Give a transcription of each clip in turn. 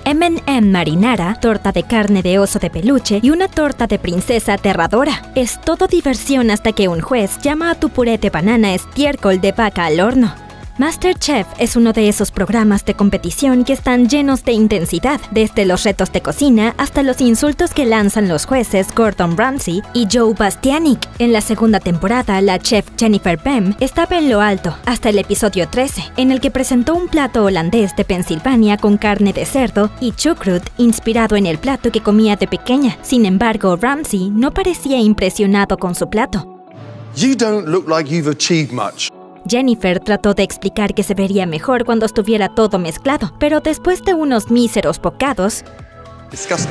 M&M marinara, torta de carne de oso de peluche y una torta de princesa aterradora. Es todo diversión hasta que un juez llama a tu puré de banana estiércol de vaca al horno. MasterChef es uno de esos programas de competición que están llenos de intensidad, desde los retos de cocina hasta los insultos que lanzan los jueces Gordon Ramsay y Joe Bastianic. En la segunda temporada, la chef Jennifer Bem estaba en lo alto, hasta el episodio 13, en el que presentó un plato holandés de Pensilvania con carne de cerdo y chucrut, inspirado en el plato que comía de pequeña. Sin embargo, Ramsay no parecía impresionado con su plato. You don't look like you've achieved much. Jennifer trató de explicar que se vería mejor cuando estuviera todo mezclado, pero después de unos míseros bocados... Disgusting.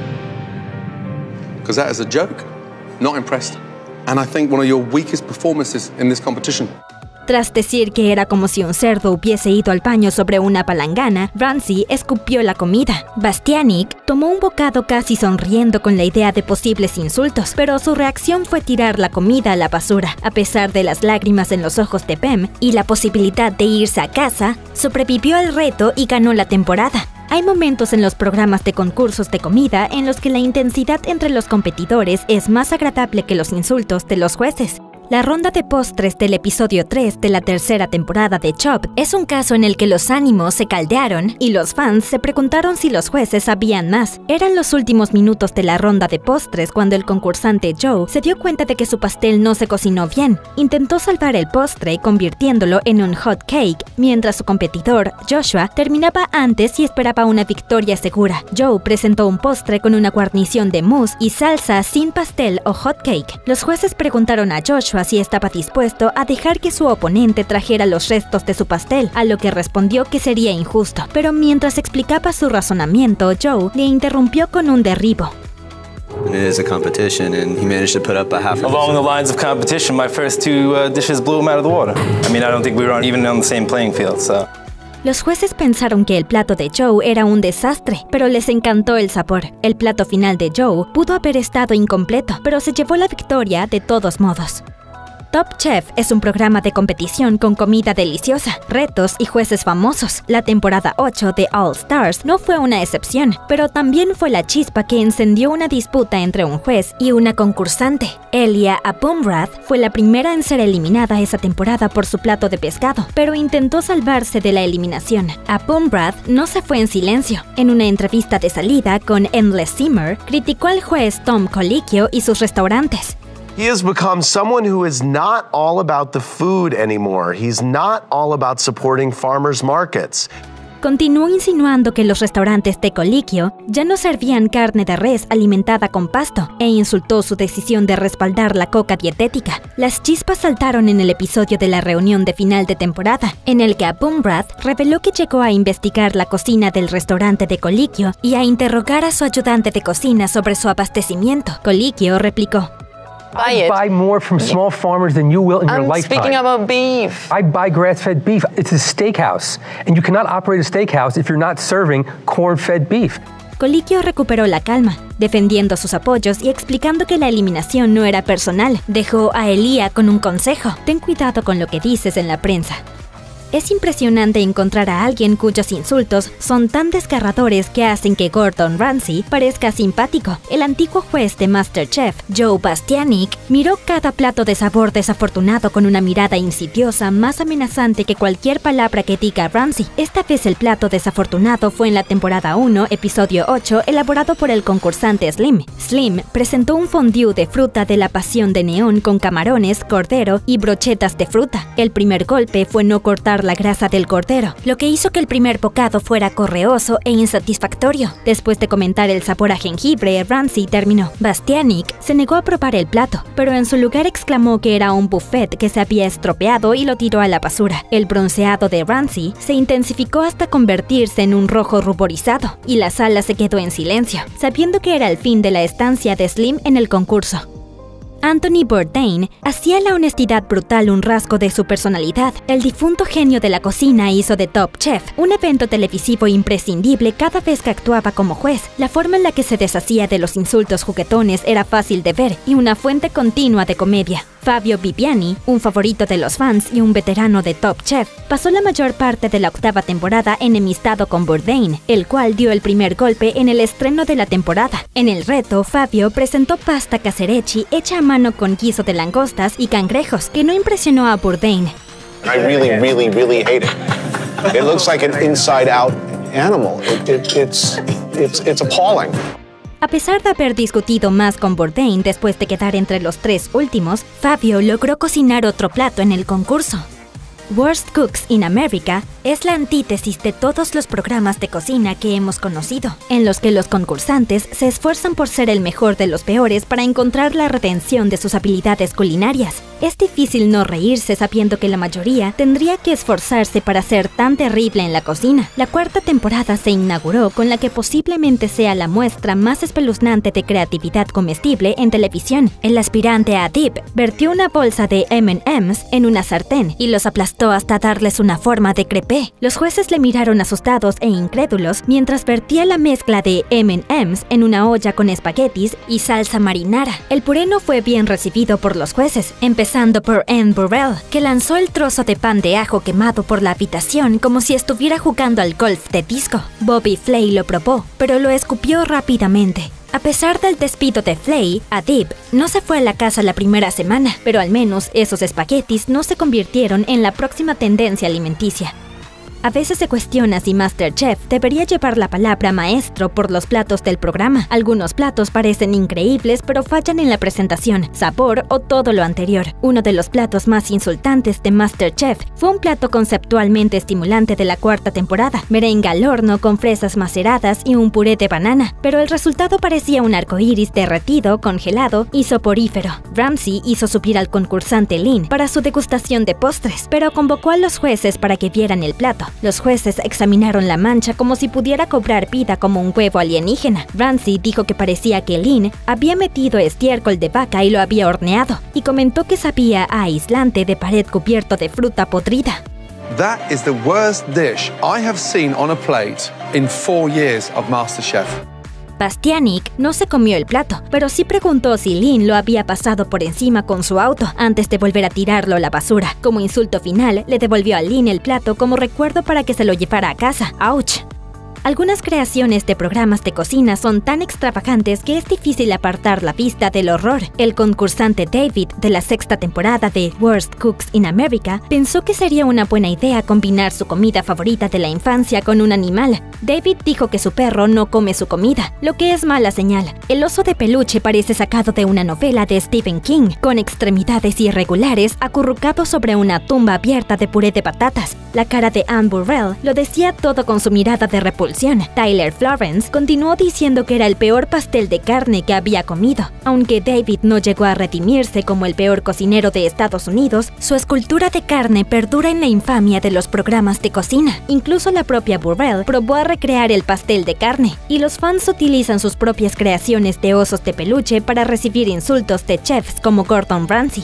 Because that is a joke. Not impressed. And I think one of your weakest performances in this competition. Tras decir que era como si un cerdo hubiese ido al baño sobre una palangana, Ramsay escupió la comida. Bastianic tomó un bocado casi sonriendo con la idea de posibles insultos, pero su reacción fue tirar la comida a la basura. A pesar de las lágrimas en los ojos de Bem y la posibilidad de irse a casa, sobrevivió al reto y ganó la temporada. Hay momentos en los programas de concursos de comida en los que la intensidad entre los competidores es más agradable que los insultos de los jueces. La ronda de postres del episodio 3 de la tercera temporada de Chopped es un caso en el que los ánimos se caldearon y los fans se preguntaron si los jueces sabían más. Eran los últimos minutos de la ronda de postres cuando el concursante Joe se dio cuenta de que su pastel no se cocinó bien. Intentó salvar el postre convirtiéndolo en un hot cake, mientras su competidor, Joshua, terminaba antes y esperaba una victoria segura. Joe presentó un postre con una guarnición de mousse y salsa sin pastel o hot cake. Los jueces preguntaron a Joshua si estaba dispuesto a dejar que su oponente trajera los restos de su pastel, a lo que respondió que sería injusto. Pero mientras explicaba su razonamiento, Joe le interrumpió con un derribo. And it is a competition, and he managed to put up a half. Along the lines of competition, my first two dishes blew him out of the water. I mean, I don't think we were even on the same playing field, so... Los jueces pensaron que el plato de Joe era un desastre, pero les encantó el sabor. El plato final de Joe pudo haber estado incompleto, pero se llevó la victoria de todos modos. Top Chef es un programa de competición con comida deliciosa, retos y jueces famosos. La temporada 8 de All Stars no fue una excepción, pero también fue la chispa que encendió una disputa entre un juez y una concursante. Elia Abumrad fue la primera en ser eliminada esa temporada por su plato de pescado, pero intentó salvarse de la eliminación. Abumrad no se fue en silencio. En una entrevista de salida con Endless Simmer, criticó al juez Tom Colicchio y sus restaurantes. He has become someone who is not all about the food anymore. He's not all about supporting farmers markets. Continuó insinuando que los restaurantes de Colicchio ya no servían carne de res alimentada con pasto e insultó su decisión de respaldar la coca dietética. Las chispas saltaron en el episodio de la reunión de final de temporada, en el que Abumrad reveló que llegó a investigar la cocina del restaurante de Colicchio y a interrogar a su ayudante de cocina sobre su abastecimiento. Colicchio replicó: I buy more from small farmers than you will in your lifetime. I'm speaking about beef. I buy grass-fed beef. It's a steakhouse, and you cannot operate a steakhouse if you're not serving corn-fed beef. Colicchio recuperó la calma, defendiendo sus apoyos y explicando que la eliminación no era personal. Dejó a Elia con un consejo: ten cuidado con lo que dices en la prensa. Es impresionante encontrar a alguien cuyos insultos son tan desgarradores que hacen que Gordon Ramsay parezca simpático. El antiguo juez de MasterChef, Joe Bastianic, miró cada plato de sabor desafortunado con una mirada insidiosa más amenazante que cualquier palabra que diga Ramsay. Esta vez el plato desafortunado fue en la temporada 1, episodio 8, elaborado por el concursante Slim. Slim presentó un fondue de fruta de la pasión de neón con camarones, cordero y brochetas de fruta. El primer golpe fue no cortar la grasa del cordero, lo que hizo que el primer bocado fuera correoso e insatisfactorio. Después de comentar el sabor a jengibre, Ramsay terminó. Bastianic se negó a probar el plato, pero en su lugar exclamó que era un buffet que se había estropeado y lo tiró a la basura. El bronceado de Ramsay se intensificó hasta convertirse en un rojo ruborizado, y la sala se quedó en silencio, sabiendo que era el fin de la estancia de Slim en el concurso. Anthony Bourdain hacía la honestidad brutal un rasgo de su personalidad. El difunto genio de la cocina hizo de Top Chef un evento televisivo imprescindible cada vez que actuaba como juez. La forma en la que se deshacía de los insultos juguetones era fácil de ver y una fuente continua de comedia. Fabio Viviani, un favorito de los fans y un veterano de Top Chef, pasó la mayor parte de la 8ª temporada enemistado con Bourdain, el cual dio el primer golpe en el estreno de la temporada. En el reto, Fabio presentó pasta caserecci hecha a mano con guiso de langostas y cangrejos, que no impresionó a Bourdain. I really hate it. It looks like an inside-out animal. It's appalling. A pesar de haber discutido más con Bourdain después de quedar entre los 3 últimos, Fabio logró cocinar otro plato en el concurso. Worst Cooks in America es la antítesis de todos los programas de cocina que hemos conocido, en los que los concursantes se esfuerzan por ser el mejor de los peores para encontrar la redención de sus habilidades culinarias. Es difícil no reírse sabiendo que la mayoría tendría que esforzarse para ser tan terrible en la cocina. La 4ª temporada se inauguró con la que posiblemente sea la muestra más espeluznante de creatividad comestible en televisión. El aspirante a Dip vertió una bolsa de M&M's en una sartén y los aplastó hasta darles una forma de crepé. Los jueces le miraron asustados e incrédulos mientras vertía la mezcla de M&M's en una olla con espaguetis y salsa marinara. El puré no fue bien recibido por los jueces, empezando por Anne Burrell, que lanzó el trozo de pan de ajo quemado por la habitación como si estuviera jugando al golf de disco. Bobby Flay lo probó, pero lo escupió rápidamente. A pesar del despido de Flay, Adib no se fue a la casa la primera semana, pero al menos esos espaguetis no se convirtieron en la próxima tendencia alimenticia. A veces se cuestiona si MasterChef debería llevar la palabra maestro por los platos del programa. Algunos platos parecen increíbles pero fallan en la presentación, sabor o todo lo anterior. Uno de los platos más insultantes de MasterChef fue un plato conceptualmente estimulante de la 4ª temporada, merengue al horno con fresas maceradas y un puré de banana, pero el resultado parecía un arcoíris derretido, congelado y soporífero. Ramsay hizo subir al concursante Lynn para su degustación de postres, pero convocó a los jueces para que vieran el plato. Los jueces examinaron la mancha como si pudiera cobrar vida como un huevo alienígena. Ramsay dijo que parecía que Lynn había metido estiércol de vaca y lo había horneado, y comentó que sabía a aislante de pared cubierto de fruta podrida. That is the worst dish I have seen on a plate in 4 years of MasterChef. Bastianic no se comió el plato, pero sí preguntó si Lynn lo había pasado por encima con su auto antes de volver a tirarlo a la basura. Como insulto final, le devolvió a Lynn el plato como recuerdo para que se lo llevara a casa. ¡Auch! Algunas creaciones de programas de cocina son tan extravagantes que es difícil apartar la vista del horror. El concursante David de la 6ª temporada de Worst Cooks in America pensó que sería una buena idea combinar su comida favorita de la infancia con un animal. David dijo que su perro no come su comida, lo que es mala señal. El oso de peluche parece sacado de una novela de Stephen King, con extremidades irregulares acurrucado sobre una tumba abierta de puré de patatas. La cara de Anne Burrell lo decía todo con su mirada de repulsión. Tyler Florence continuó diciendo que era el peor pastel de carne que había comido. Aunque David no llegó a redimirse como el peor cocinero de Estados Unidos, su escultura de carne perdura en la infamia de los programas de cocina. Incluso la propia Burrell probó a recrear el pastel de carne, y los fans utilizan sus propias creaciones de osos de peluche para recibir insultos de chefs como Gordon Ramsay.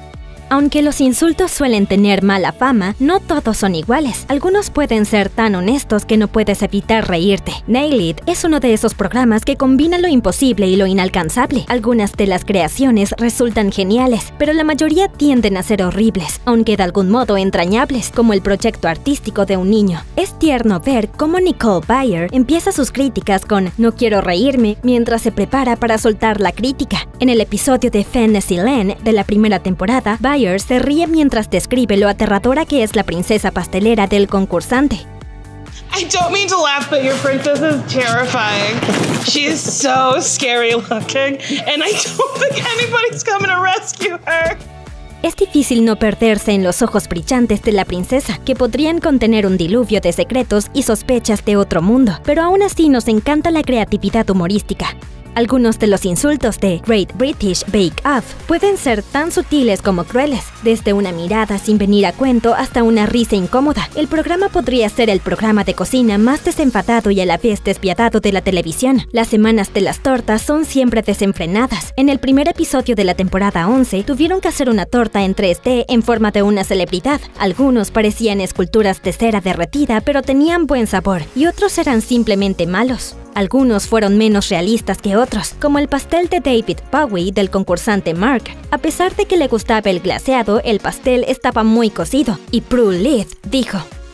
Aunque los insultos suelen tener mala fama, no todos son iguales. Algunos pueden ser tan honestos que no puedes evitar reírte. Nail It es uno de esos programas que combina lo imposible y lo inalcanzable. Algunas de las creaciones resultan geniales, pero la mayoría tienden a ser horribles, aunque de algún modo entrañables, como el proyecto artístico de un niño. Es tierno ver cómo Nicole Byer empieza sus críticas con "no quiero reírme" mientras se prepara para soltar la crítica. En el episodio de Fantasyland de la primera temporada, Byer se ríe mientras describe lo aterradora que es la princesa pastelera del concursante. I don't mean to laugh, but your princess is terrifying. She is so scary looking, and I don't think anybody's coming to rescue her. Es difícil no perderse en los ojos brillantes de la princesa, que podrían contener un diluvio de secretos y sospechas de otro mundo, pero aún así nos encanta la creatividad humorística. Algunos de los insultos de Great British Bake Off pueden ser tan sutiles como crueles, desde una mirada sin venir a cuento hasta una risa incómoda. El programa podría ser el programa de cocina más desenfadado y a la vez despiadado de la televisión. Las semanas de las tortas son siempre desenfrenadas. En el primer episodio de la temporada 11, tuvieron que hacer una torta en 3D en forma de una celebridad. Algunos parecían esculturas de cera derretida, pero tenían buen sabor, y otros eran simplemente malos. Algunos fueron menos realistas que otros, como el pastel de David Bowie del concursante Mark. A pesar de que le gustaba el glaseado, el pastel estaba muy cocido, y Prue Leith dijo: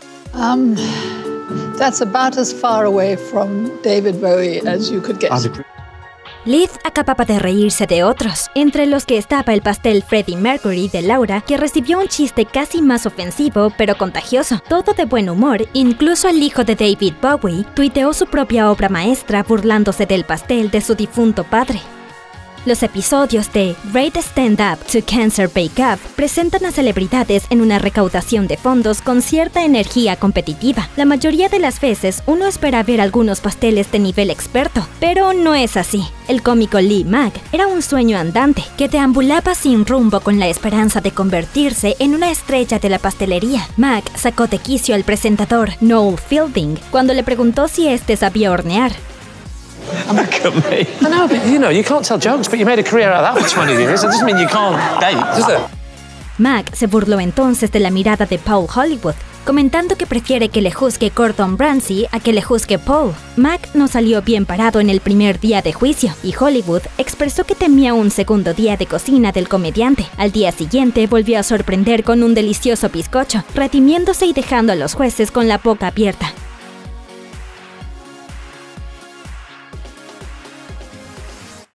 That's about as far away from David Bowie as you could get. Leith acababa de reírse de otros, entre los que estaba el pastel Freddie Mercury de Laura, que recibió un chiste casi más ofensivo pero contagioso. Todo de buen humor, incluso el hijo de David Bowie tuiteó su propia obra maestra burlándose del pastel de su difunto padre. Los episodios de Great Stand Up to Cancer Bake Off presentan a celebridades en una recaudación de fondos con cierta energía competitiva. La mayoría de las veces uno espera ver algunos pasteles de nivel experto, pero no es así. El cómico Lee Mack era un sueño andante que deambulaba sin rumbo con la esperanza de convertirse en una estrella de la pastelería. Mack sacó de quicio al presentador Noel Fielding cuando le preguntó si este sabía hornear. Look at me. I know, but you can't tell jokes, but you made a career out of that for 20 years. It doesn't mean you can't date, does it? Mack se burló entonces de la mirada de Paul Hollywood, comentando que prefiere que le juzgue Gordon Ramsay a que le juzgue Paul. Mack no salió bien parado en el primer día de juicio, y Hollywood expresó que temía un segundo día de cocina del comediante. Al día siguiente volvió a sorprender con un delicioso bizcocho, redimiéndose y dejando a los jueces con la boca abierta.